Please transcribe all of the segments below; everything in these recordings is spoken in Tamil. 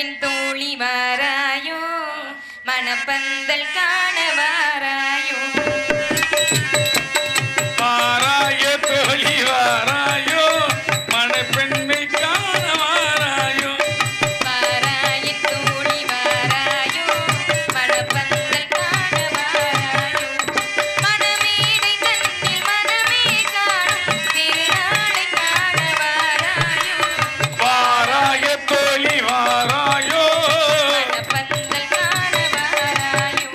வாராயின் தோழி வாராயோ மணப்பந்தல் காண வாராயோ வாராய தோழி வாராயோ மணப்பெண்ணை காண வாராயோ வாராயின் தோழி வாராயோ மணப்பந்தல் காண வாராயோ மணமேடை தன்னில் மனமே காணும் திருநாளை காண வாராயோ வாராய தோழி வாராயோ மணப்பந்தல் காண வாராயோ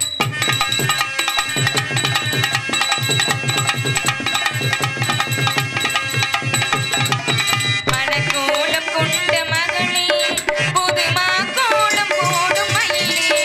மணக்கோலம் கொண்ட மகளே புதுமா கோலம் போடும் மயிலே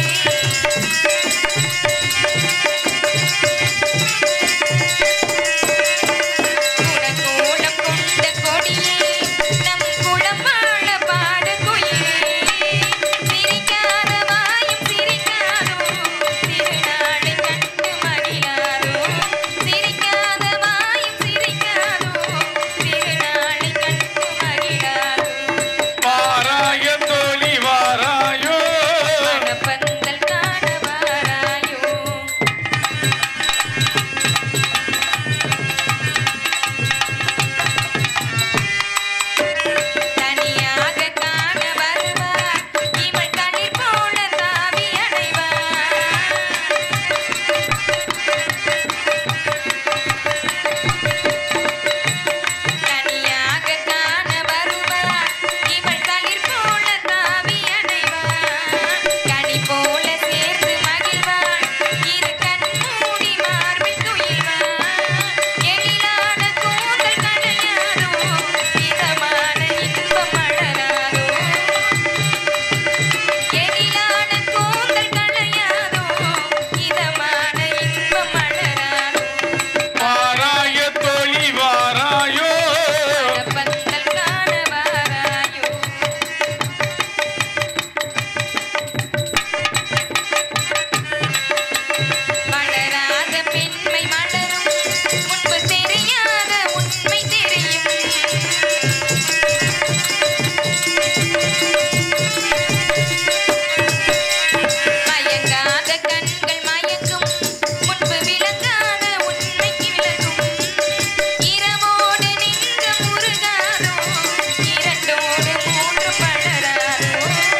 குணக்கோலம் கொண்ட கொடியே நம் குளம் வாழ பாடு குயிலே சிரிக்காத வாயும் சிரிக்காதோ திருநாளை கண்டு மகிழாதோ சிரிக்காத வாயும் சிரிக்காதோ திருநாளை கண்டு மகிழாதோ வாராய தோழி வாராயோ மணப்பந்தல் காண வாராயோ தனியாக காண வருவார் இவள் தளிர் போல தாவி அடைவார் தனியாக காண வருவார் இவள் தளிர் போல தாவி அடைவார் கனி போல சேர்ந்து மகிழ்வாள் இரு கண் மூடி மார்பில் துயில்வாள் எழிலான கூந்தல் களையாதோ இதமான இன்பம் மலராதோ எழிலான கூந்தல் களையாதோ இதமான இன்பம் மலராதோ வாராய தோழி வாராயோ மணப்பந்தல் காண வாராயோ மலராத பெண்மை மலரும் முன்பு தெரியாத உண்மை தெரியும் மயங்காத கண்கள் மயக்கும் முன்பு விளங்காத உண்மைக்கு விளக்கும் இரவோடு நின்ற முருகாதோ இரண்டோடு மூன்று படராதோ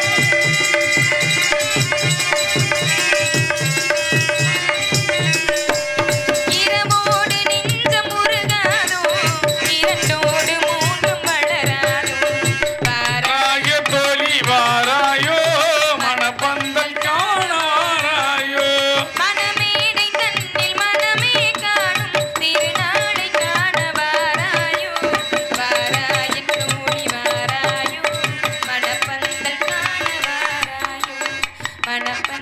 இரவோடு நின்ற முருகாதோ இரண்டோடு மூன்று மலராதோ வாராய தோழி வாராயோ மணப்பந்தல் காண வாராயோ மணமேடை தன்னில் மனமே காணும் திருநாளை காண வாராயோ வாராயின் தோழி வாராயோ மணப்பந்தல் காண வாராயோ மணப்பந்தல்